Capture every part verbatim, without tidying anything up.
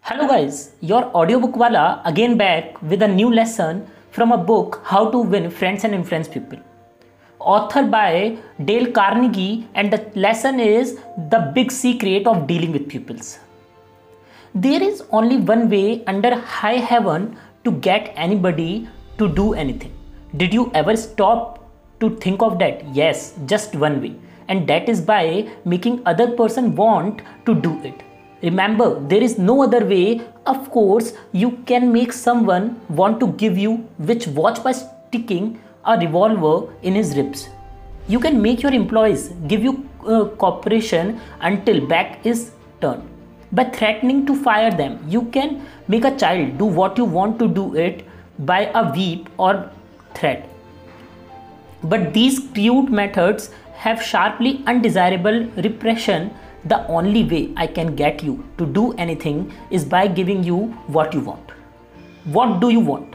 Hello guys, your audiobook wala again back with a new lesson from a book How to Win Friends and Influence People. Author by Dale Carnegie, and the lesson is The Big Secret of Dealing with Pupils. There is only one way under high heaven to get anybody to do anything. Did you ever stop to think of that? Yes, just one way, and that is by making other person want to do it. Remember, there is no other way. Of course, you can make someone want to give you which watch by sticking a revolver in his ribs. You can make your employees give you uh, cooperation until back is turned. By threatening to fire them, you can make a child do what you want to do it by a whip or threat. But these crude methods have sharply undesirable repression. The only way I can get you to do anything is by giving you what you want. What do you want?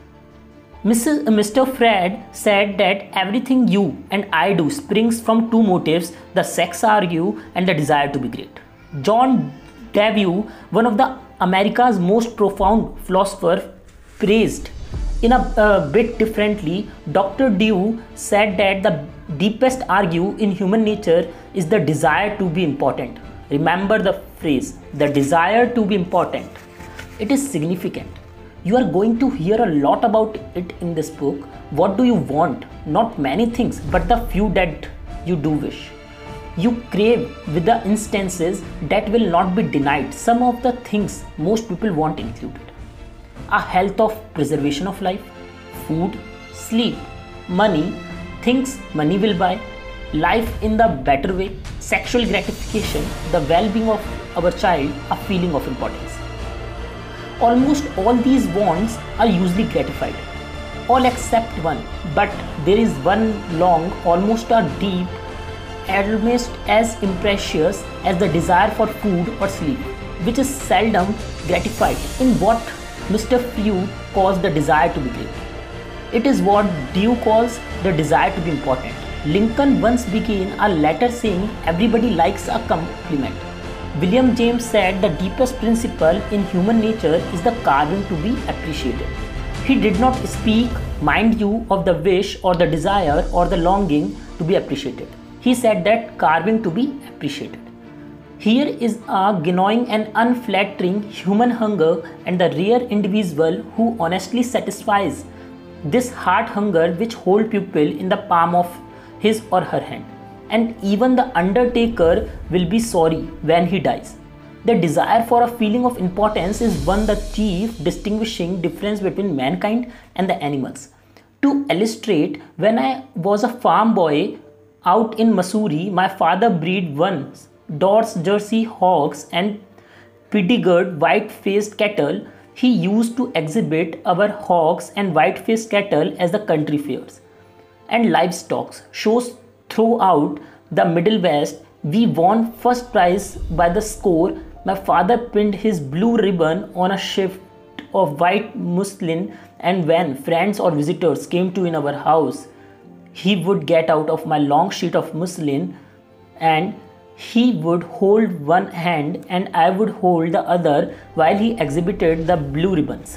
Missus Mister Fred said that everything you and I do springs from two motives: the sex argue and the desire to be great. John Dewey, one of the America's most profound philosophers, praised in a uh, bit differently. Doctor Dewey said that the deepest argue in human nature is the desire to be important. Remember the phrase, the desire to be important. It is significant. You are going to hear a lot about it in this book. What do you want? Not many things, but the few that you do wish. You crave with the instances that will not be denied. Some of the things most people want included: a health of preservation of life, food, sleep, money, things money will buy, life in the better way, sexual gratification, the well-being of our child, a feeling of importance. Almost all these wants are usually gratified, all except one. But there is one long, almost a deep, almost as imprecious as the desire for food or sleep, which is seldom gratified in what Mister Freud calls the desire to be great. It is what Dewey calls the desire to be important. Lincoln once began a letter saying everybody likes a compliment. William James said the deepest principle in human nature is the craving to be appreciated. He did not speak, mind you, of the wish or the desire or the longing to be appreciated. He said that craving to be appreciated. Here is a gnawing and unflattering human hunger, and the rare individual who honestly satisfies this heart hunger which holds people in the palm of his or her hand. And even the undertaker will be sorry when he dies. The desire for a feeling of importance is one of the chief distinguishing difference between mankind and the animals. To illustrate, when I was a farm boy out in Missouri, my father bred one Dorse Jersey hogs and pedigreed white-faced cattle. He used to exhibit our hogs and white-faced cattle as the country fairs and livestock shows throughout the Middle West. We won first prize by the score. My father pinned his blue ribbon on a shift of white muslin, and when friends or visitors came to in our house, he would get out of my long sheet of muslin, and he would hold one hand and I would hold the other while he exhibited the blue ribbons.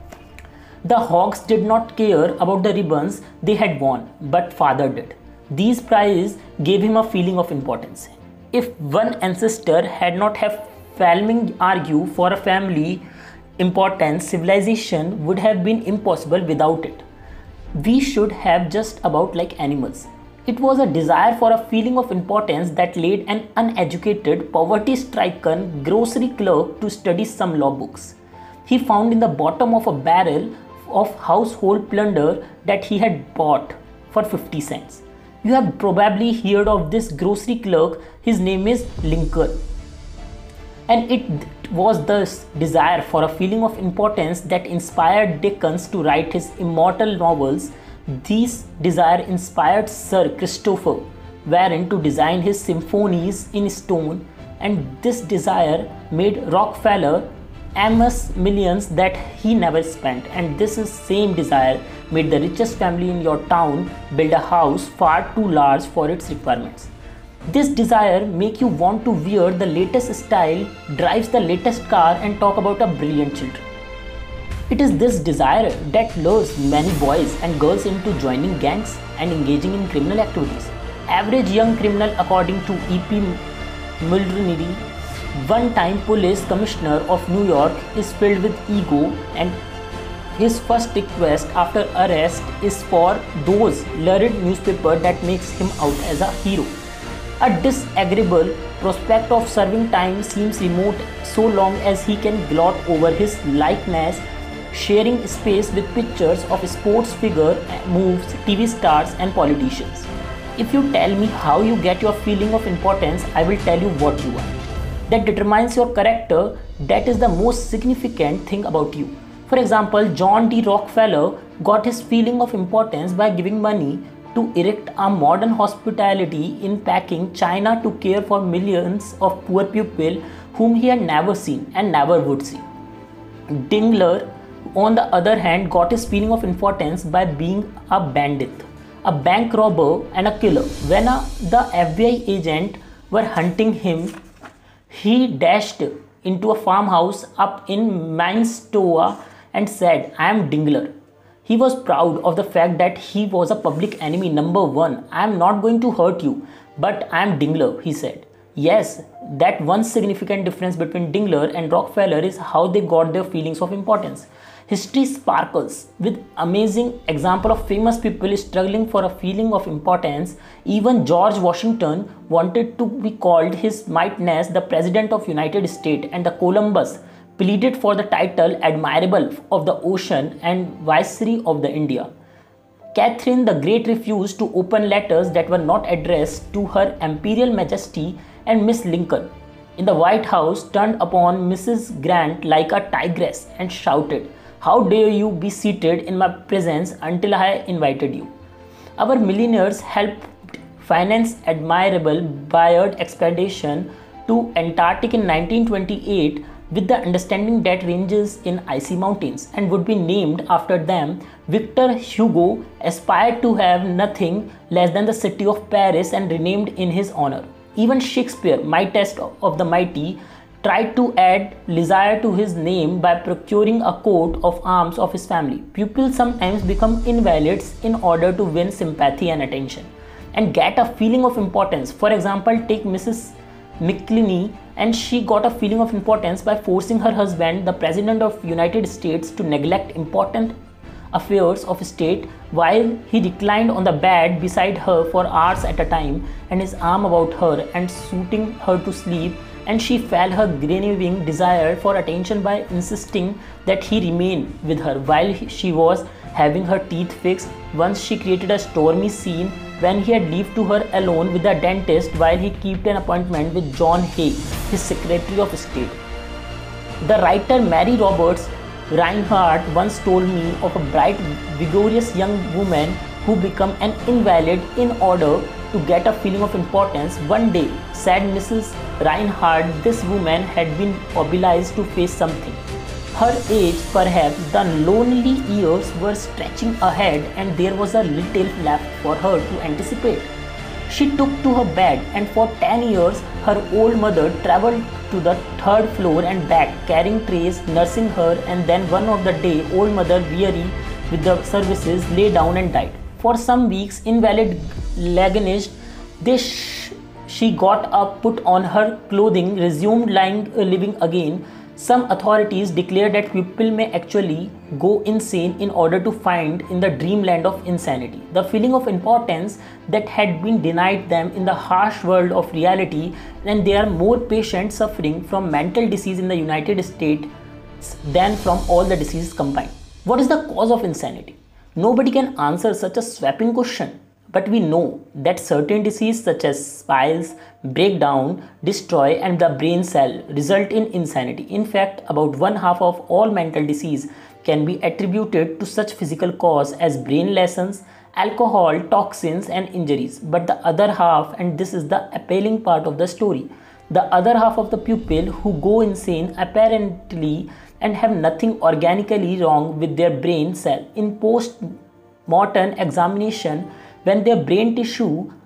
The hogs did not care about the ribbons they had won, but father did. These prizes gave him a feeling of importance. If one ancestor had not have flaming argue for a family importance, civilization would have been impossible without it. We should have just about like animals. It was a desire for a feeling of importance that led an uneducated, poverty-stricken grocery clerk to study some law books he found in the bottom of a barrel of household plunder that he had bought for fifty cents. You have probably heard of this grocery clerk. His name is Lincoln. And it was this desire for a feeling of importance that inspired Dickens to write his immortal novels. This desire inspired Sir Christopher Wren to design his symphonies in stone, and this desire made Rockefeller amass millions that he never spent, and this is same desire made the richest family in your town build a house far too large for its requirements. This desire make you want to wear the latest style, drives the latest car and talk about a brilliant children. It is this desire that lures many boys and girls into joining gangs and engaging in criminal activities. Average young criminal, according to E P Mulroney, one-time police commissioner of New York, is filled with ego, and his first request after arrest is for those lurid newspaper that makes him out as a hero. A disagreeable prospect of serving time seems remote so long as he can gloat over his likeness, sharing space with pictures of sports figure, moves, T V stars and politicians. If you tell me how you get your feeling of importance, I will tell you what you are. That determines your character. That is the most significant thing about you. For example, John D. Rockefeller got his feeling of importance by giving money to erect a modern hospitality in Peking, China, to care for millions of poor people whom he had never seen and never would see. Dingler, on the other hand, got his feeling of importance by being a bandit, a bank robber and a killer. When a, the F B I agent were hunting him, he dashed into a farmhouse up in Minnesota and said, "I am Dingler." He was proud of the fact that he was a public enemy number one. "I am not going to hurt you, but I am Dingler," he said. Yes, that one significant difference between Dingler and Rockefeller is how they got their feelings of importance. History sparkles with amazing example of famous people struggling for a feeling of importance. Even George Washington wanted to be called His Mightiness the President of United States, and the Columbus pleaded for the title Admiral of the Ocean and Viceroy of the India. Catherine the Great refused to open letters that were not addressed to Her Imperial Majesty, and Miss Lincoln in the White House turned upon Missus Grant like a tigress and shouted, "How dare you be seated in my presence until I invited you?" Our millionaires helped finance Admiral Byrd expedition to Antarctic in nineteen twenty-eight with the understanding that ranges in icy mountains and would be named after them. Victor Hugo aspired to have nothing less than the city of Paris and renamed in his honor. Even Shakespeare, mightiest of the mighty, tried to add Lisire to his name by procuring a coat of arms of his family. Pupils sometimes become invalids in order to win sympathy and attention and get a feeling of importance. For example, take Missus McLeany, and she got a feeling of importance by forcing her husband, the President of United States, to neglect important affairs of state while he reclined on the bed beside her for hours at a time, and his arm about her and soothing her to sleep, and she felt her grieving desire for attention by insisting that he remain with her while she was having her teeth fixed. Once she created a stormy scene when he had left to her alone with the dentist while he kept an appointment with John Hay, his Secretary of State. The writer Mary Roberts Reinhardt once told me of a bright, vigorous young woman who became an invalid in order to get a feeling of importance. One day, said Missus Reinhardt, this woman had been obliged to face something. Her age, perhaps the lonely years were stretching ahead, and there was a little left for her to anticipate. She took to her bed, and for ten years her old mother travelled to the third floor and back, carrying trays, nursing her, and then one of the day old mother, weary with the services, lay down and died. For some weeks, invalid languished. They sh she got up, put on her clothing, resumed lying, uh, living again. Some authorities declare that people may actually go insane in order to find in the dreamland of insanity the feeling of importance that had been denied them in the harsh world of reality, and there are more patients suffering from mental disease in the United States than from all the diseases combined. What is the cause of insanity? Nobody can answer such a sweeping question. But we know that certain diseases such as spirals break down, destroy, and the brain cell result in insanity. In fact, about one half of all mental disease can be attributed to such physical cause as brain lessons, alcohol, toxins, and injuries. But the other half, and this is the appalling part of the story, the other half of the people who go insane apparently and have nothing organically wrong with their brain cell. In post-mortem examination, when their brain tissue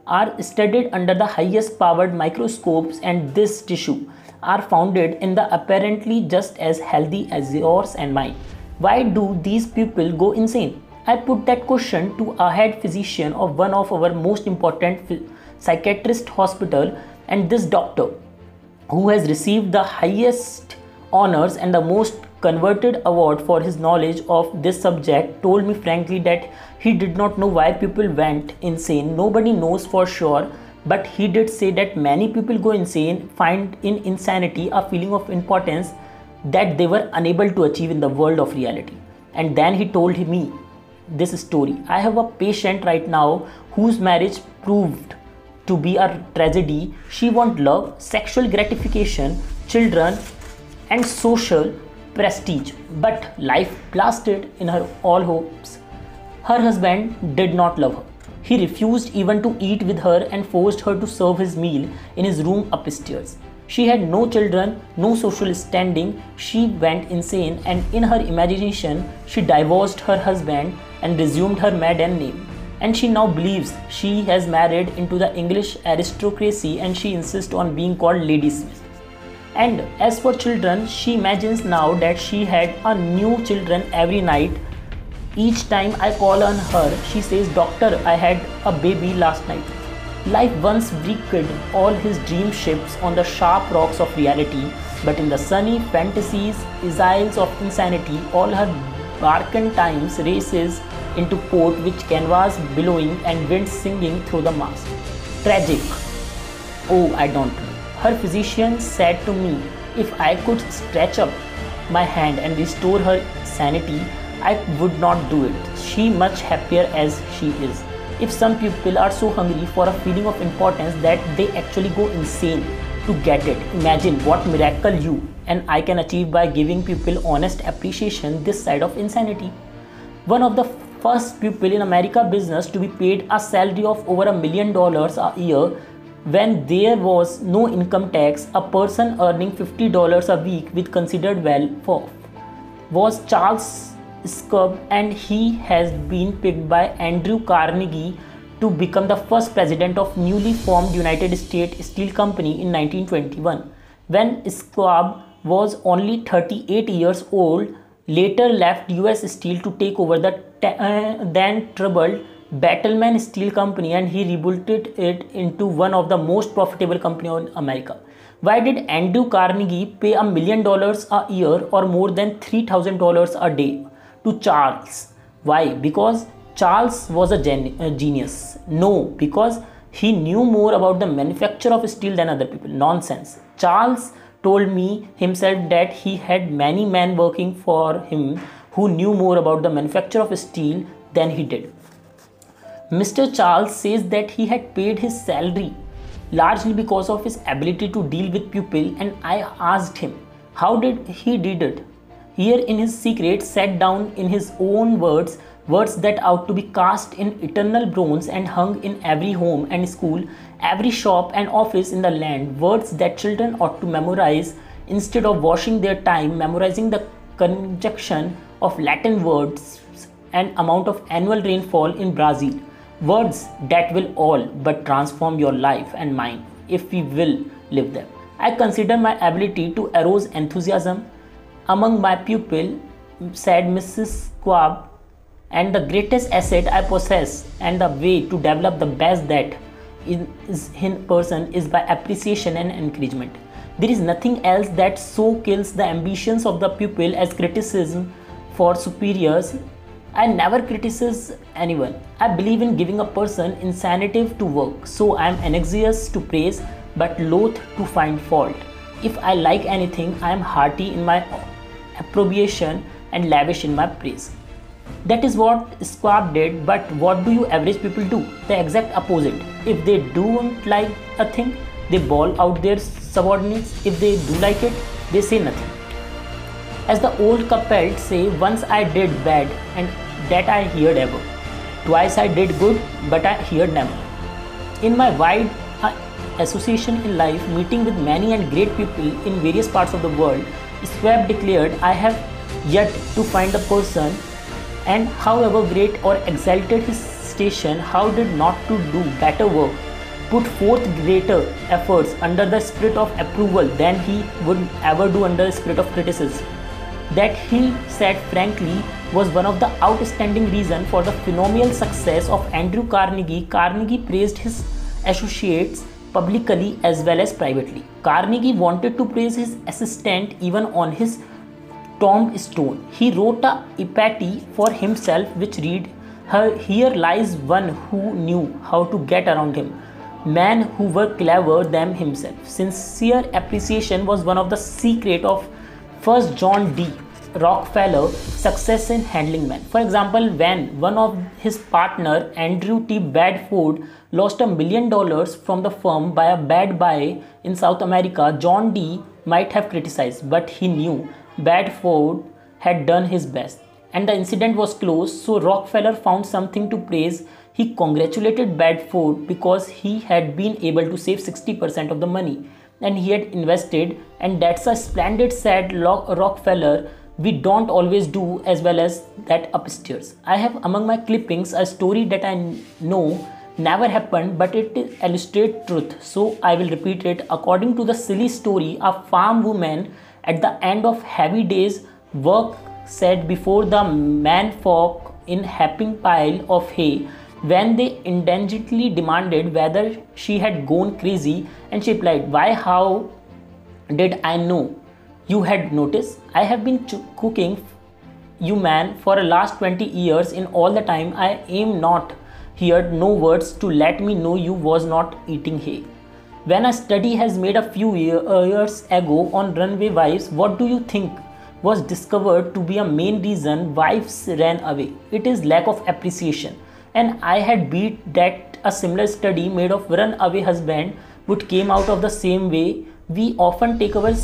are studied under the highest powered microscopes, and this tissue are founded in the apparently just as healthy as yours and mine. Why do these people go insane? I put that question to a head physician of one of our most important psychiatrist hospital, and this doctor, who has received the highest honors and the most converted award for his knowledge of this subject, told me frankly that he did not know why people went insane. Nobody knows for sure, but he did say that many people go insane, find in insanity a feeling of importance that they were unable to achieve in the world of reality. And then he told me this story. I have a patient right now whose marriage proved to be a tragedy. She wants love, sexual gratification, children, and social prestige, but life blasted in her all hopes. Her husband did not love her. He refused even to eat with her and forced her to serve his meal in his room upstairs. She had no children, no social standing. She went insane, and in her imagination, she divorced her husband and resumed her maiden name. And she now believes she has married into the English aristocracy, and she insists on being called Lady Smith. And as for children, she imagines now that she had a new children every night. Each time I call on her, she says, "Doctor, I had a baby last night." Life once wrecked all his dream ships on the sharp rocks of reality, but in the sunny fantasies, isles of insanity, all her barken times races into port with canvas billowing and wind singing through the mast. Tragic? Oh, I don't know. Her physician said to me, if I could stretch up my hand and restore her sanity, I would not do it. She much happier as she is. If some people are so hungry for a feeling of importance that they actually go insane to get it, imagine what miracle you and I can achieve by giving people honest appreciation this side of insanity. One of the first people in America business to be paid a salary of over a million dollars a year when there was no income tax, a person earning fifty dollars a week with considered well off, was Charles Schwab, and he has been picked by Andrew Carnegie to become the first president of newly formed United States Steel Company in nineteen twenty-one. When Schwab was only thirty-eight years old, later left U S Steel to take over the uh, then troubled Battleman Steel Company, and he rebuilt it into one of the most profitable companies in America. Why did Andrew Carnegie pay a million dollars a year or more than three thousand dollars a day to Charles? Why? Because Charles was a, gen a genius? No, because he knew more about the manufacture of steel than other people. Nonsense. Charles told me himself that he had many men working for him who knew more about the manufacture of steel than he did. Mister Charles says that he had paid his salary largely because of his ability to deal with people, and I asked him how did he did it. Here in his secret set down in his own words, words that ought to be cast in eternal bronze and hung in every home and school, every shop and office in the land, words that children ought to memorize instead of washing their time memorizing the conjunction of Latin words and amount of annual rainfall in Brazil. Words that will all but transform your life and mine if we will live them. I consider my ability to arouse enthusiasm among my pupils, said Missus Schwab, and the greatest asset I possess and the way to develop the best that is in person is by appreciation and encouragement. There is nothing else that so kills the ambitions of the pupil as criticism for superiors. I never criticize anyone. I believe in giving a person incentive to work, so I am anxious to praise but loath to find fault. If I like anything, I am hearty in my approbation and lavish in my praise. That is what Schwab did, but what do you average people do? The exact opposite. If they don't like a thing, they bawl out their subordinates. If they do like it, they say nothing. As the old couple say, once I did bad and that I heard ever. Twice I did good, but I heard never. In my wide uh, association in life, meeting with many and great people in various parts of the world, Schwab declared, I have yet to find a person, and however great or exalted his station, how did not to do better work put forth greater efforts under the spirit of approval than he would ever do under the spirit of criticism. That he said frankly was one of the outstanding reasons for the phenomenal success of Andrew Carnegie. Carnegie praised his associates publicly as well as privately. Carnegie wanted to praise his assistant even on his tombstone. He wrote a epitaph for himself which read, "Here lies one who knew how to get around him, men who were clever than himself." Sincere appreciation was one of the secrets of first John D. Rockefeller success in handling men. For example, when one of his partner Andrew T. Bedford lost a million dollars from the firm by a bad buy in South America, John D. might have criticized, but he knew Bedford had done his best and the incident was closed, so Rockefeller found something to praise. He congratulated Bedford because he had been able to save sixty percent of the money and he had invested, and that's a splendid, said Rockefeller. We don't always do as well as that upstairs. I have among my clippings a story that I know never happened, but it illustrates truth, so I will repeat it. According to the silly story, a farm woman at the end of heavy days work sat before the menfolk in heaping pile of hay. When they indignantly demanded whether she had gone crazy, and she replied, "Why, how did I know you had noticed? I have been cooking you man for the last twenty years. In all the time I am not heard no words to let me know you was not eating hay." When a study has made a few years ago on runaway wives, what do you think was discovered to be a main reason wives ran away? It is lack of appreciation. And I had beat that a similar study made of runaway husband would came out of the same way. We often take our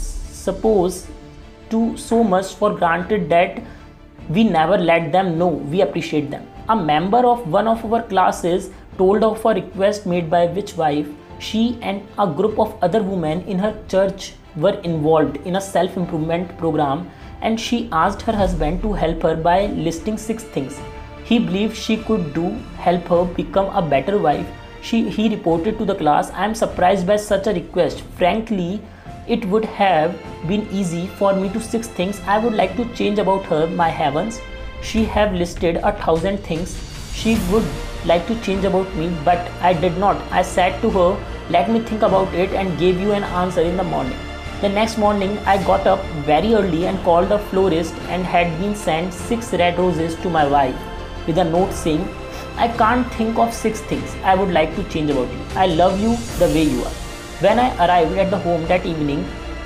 suppose to so much for granted that we never let them know we appreciate them. A member of one of our classes told of a request made by which wife she and a group of other women in her church were involved in a self-improvement program, and she asked her husband to help her by listing six things he believed she could do help her become a better wife. She, he reported to the class, "I am surprised by such a request. Frankly, it would have been easy for me to six things I would like to change about her. My heavens, she have listed a thousand things she would like to change about me, but I did not. I said to her, let me think about it and gave you an answer in the morning." The next morning I got up very early and called a florist and had been sent six red roses to my wife with a note saying, "I can't think of six things I would like to change about you. I love you the way you are." When I arrived at the home that evening,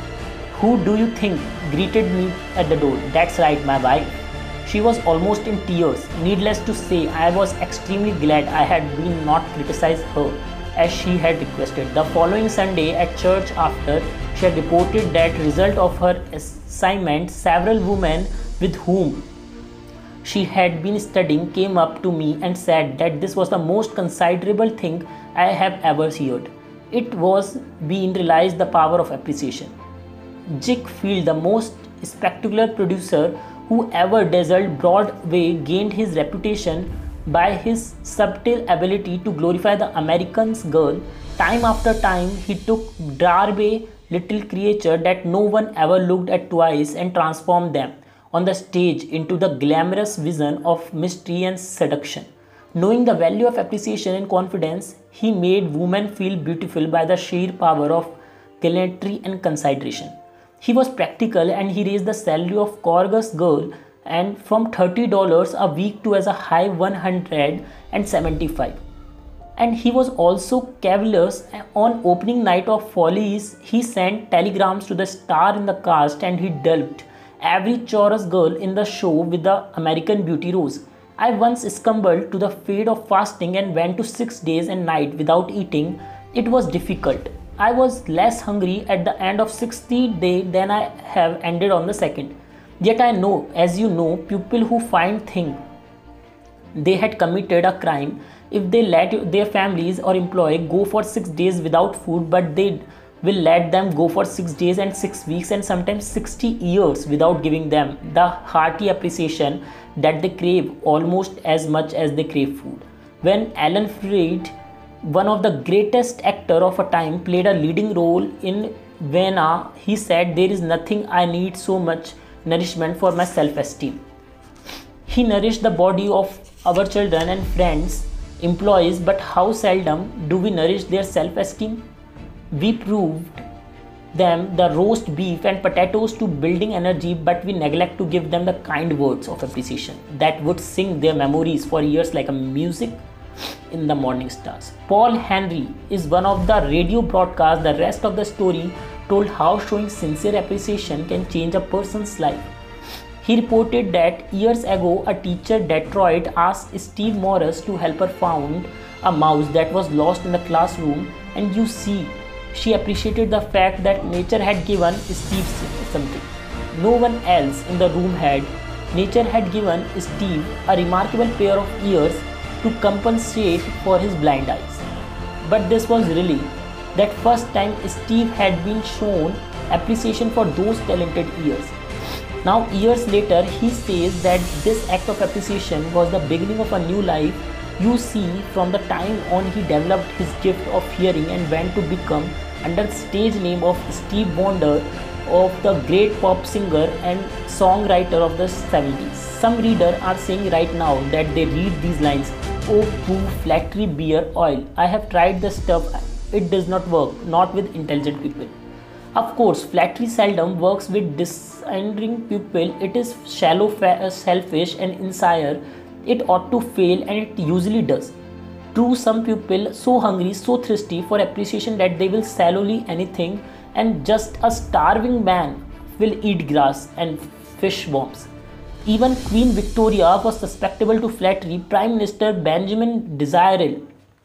who do you think greeted me at the door? That's right, my wife. She was almost in tears. Needless to say, I was extremely glad I had been not criticized her as she had requested. The following Sunday at church, after she had reported that result of her assignment, several women with whom she had been studying came up to me and said that this was the most considerable thing I have ever heard. It was being realized the power of appreciation. Jake Field, the most spectacular producer who ever dazzled Broadway, gained his reputation by his subtle ability to glorify the American girl. Time after time, he took Darby little creature that no one ever looked at twice and transformed them on the stage into the glamorous vision of mystery and seduction. Knowing the value of appreciation and confidence, he made women feel beautiful by the sheer power of gallantry and consideration. He was practical and he raised the salary of Corgus girl and from thirty dollars a week to as a high one hundred seventy-five. And he was also cavalier. On opening night of Follies, he sent telegrams to the star in the cast and he duped every chorus girl in the show with the American Beauty rose. I once succumbed to the fate of fasting and went to six days and night without eating. It was difficult. I was less hungry at the end of sixtieth day than I have ended on the second. Yet I know, as you know, people who find think they had committed a crime if they let their families or employee go for six days without food, but they will let them go for six days and six weeks and sometimes sixty years without giving them the hearty appreciation that they crave almost as much as they crave food. When Alan Freed one of the greatest actor of a time, played a leading role in Vienna. He said, "There is nothing I need so much nourishment for my self-esteem." He nourished the body of our children and friends, employees, but how seldom do we nourish their self-esteem? We proved them the roast beef and potatoes to building energy, but we neglect to give them the kind words of appreciation that would sing their memories for years like a music in the morning stars. Paul Henry is one of the radio broadcasts. The rest of the story told how showing sincere appreciation can change a person's life. He reported that years ago, a teacher in Detroit asked Steve Morris to help her found a mouse that was lost in the classroom, and you see, she appreciated the fact that nature had given Steve something no one else in the room had. Nature had given Steve a remarkable pair of ears to compensate for his blind eyes. But this was really that first time Steve had been shown appreciation for those talented ears. Now, years later, he says that this act of appreciation was the beginning of a new life. You see, from the time on he developed his gift of hearing and went to become, under the stage name of Steve Wonder, of the great pop singer and songwriter of the seventies. Some readers are saying right now that they read these lines, "Oh, poo, flattery beer oil. I have tried the stuff. It does not work. Not with intelligent people." Of course, flattery seldom works with discerning people. It is shallow, selfish and insincere. It ought to fail, and it usually does. True, some people so hungry, so thirsty for appreciation that they will sallowly anything, and just a starving man will eat grass and fish bombs. Even Queen Victoria was susceptible to flattery. Prime Minister Benjamin Disraeli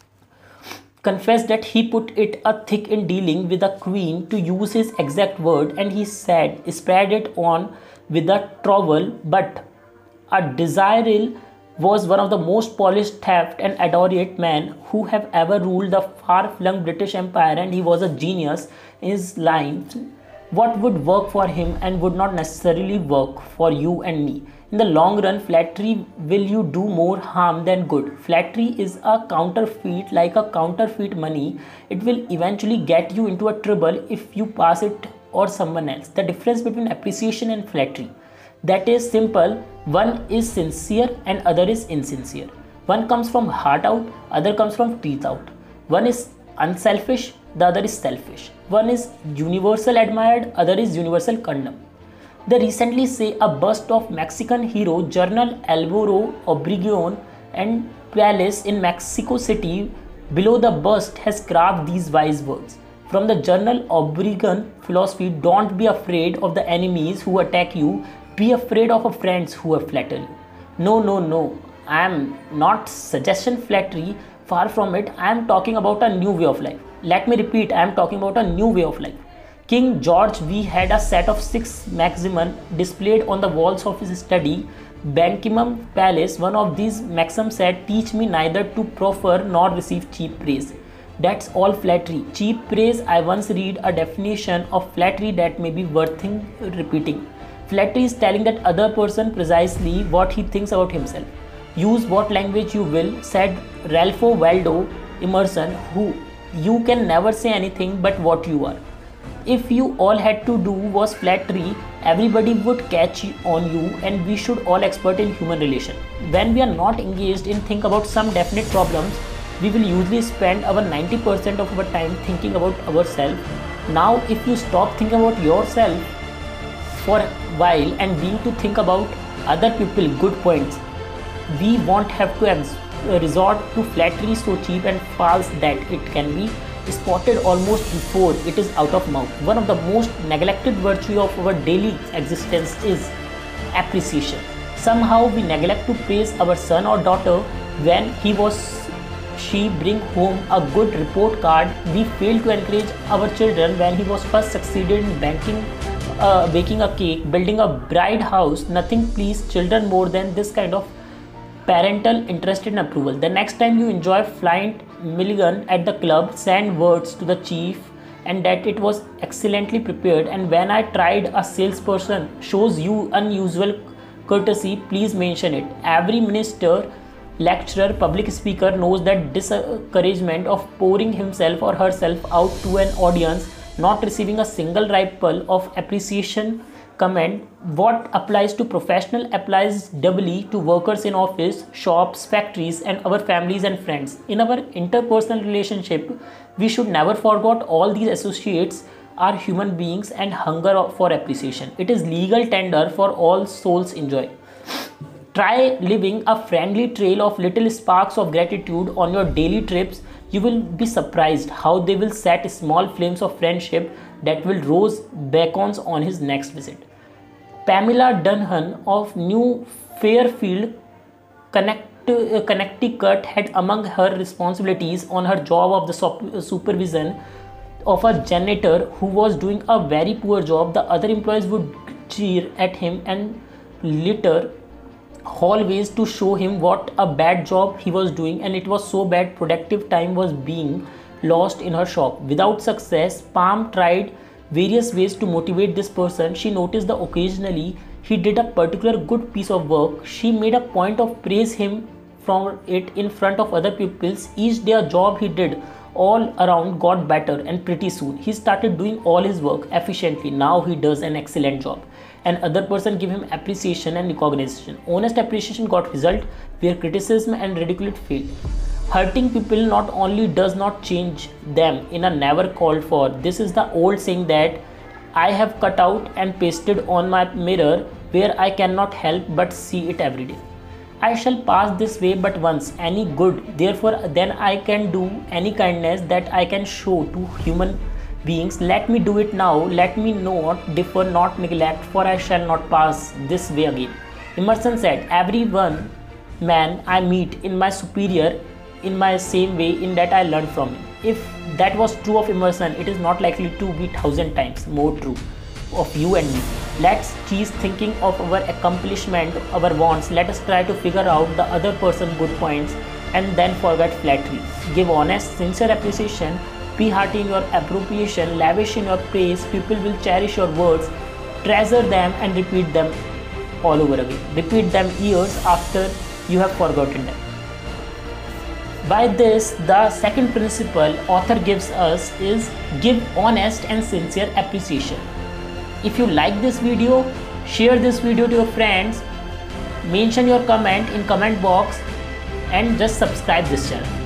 confessed that he put it a thick in dealing with the Queen, to use his exact word, and he said, spread it on with a trowel. But a Disraeli was one of the most polished, theft and adroit men who have ever ruled the far-flung British Empire, and he was a genius in his line. What would work for him and would not necessarily work for you and me. In the long run, flattery will you do more harm than good. Flattery is a counterfeit, like a counterfeit money. It will eventually get you into a trouble if you pass it or someone else. The difference between appreciation and flattery, that is simple. One is sincere and other is insincere. One comes from heart out, other comes from teeth out. One is unselfish, the other is selfish. One is universal admired, other is universal condemned. They recently say a bust of Mexican hero General Alvaro Obregón and Palace in Mexico City. Below the bust has carved these wise words. From the General Obregón philosophy, don't be afraid of the enemies who attack you. Be afraid of a friends who flatter you. No, no, no. I am not suggesting flattery. Far from it. I am talking about a new way of life. Let me repeat. I am talking about a new way of life. King George the First had a set of six maxims displayed on the walls of his study, Buckingham Palace. One of these maxims said, "Teach me neither to proffer nor receive cheap praise." That's all flattery. Cheap praise. I once read a definition of flattery that may be worth repeating. Flattery is telling that other person precisely what he thinks about himself. Use what language you will, said Ralph Waldo Emerson, who you can never say anything but what you are. If you all had to do was flattery, everybody would catch on you, and we should all expert in human relation. When we are not engaged in think about some definite problems, we will usually spend our ninety percent of our time thinking about ourselves. Now, if you stop thinking about yourself for a while and begin to think about other people, good points, we won't have to resort to flattery so cheap and false that it can be spotted almost before it is out of mouth. One of the most neglected virtues of our daily existence is appreciation. Somehow we neglect to praise our son or daughter when he was she bring home a good report card. We fail to encourage our children when he was first succeeded in banking, uh, baking a cake, building a bride house. Nothing pleases children more than this kind of parental interest in approval. The next time you enjoy flying Milligan at the club, send words to the chief and that it was excellently prepared. And when I tried a salesperson shows you unusual courtesy, please mention it. Every minister lecturer, public speaker knows that discouragement of pouring himself or herself out to an audience, not receiving a single ripple of appreciation, comment. What applies to professional applies doubly to workers in office, shops, factories, and our families and friends. In our interpersonal relationship, we should never forget all these associates are human beings and hunger for appreciation. It is legal tender for all souls enjoy. Try living a friendly trail of little sparks of gratitude on your daily trips. You will be surprised how they will set small flames of friendship that will rose beacons on his next visit. Pamela Dunham of New Fairfield, Connect, uh, Connecticut had among her responsibilities on her job of the sup- supervision of a janitor who was doing a very poor job. The other employees would cheer at him and litter hallways to show him what a bad job he was doing, and it was so bad productive time was being lost in her shop. Without success, Pam tried various ways to motivate this person. She noticed that occasionally he did a particular good piece of work. She made a point of praise him from it in front of other pupils. Each day a job he did all around got better, and pretty soon he started doing all his work efficiently. Now he does an excellent job, and other person give him appreciation and recognition. Honest appreciation got result where criticism and ridicule failed. Hurting people not only does not change them in a never called for. This is the old saying that I have cut out and pasted on my mirror where I cannot help but see it every day. I shall pass this way but once, any good, therefore then I can do any kindness that I can show to human beings. Let me do it now, let me not defer, not neglect, for I shall not pass this way again. Emerson said, every one man I meet in my superior in my same way in that I learned from him. If that was true of Emerson, it is not likely to be thousand times more true of you and me. Let's cease thinking of our accomplishment, our wants. Let us try to figure out the other person's good points and then forget flattery. Give honest, sincere appreciation. Be hearty in your appreciation, lavish in your praise. People will cherish your words, treasure them and repeat them all over again. Repeat them years after you have forgotten them. By this, the second principle author gives us is give honest and sincere appreciation. If you like this video, share this video to your friends, mention your comment in comment box and just subscribe this channel.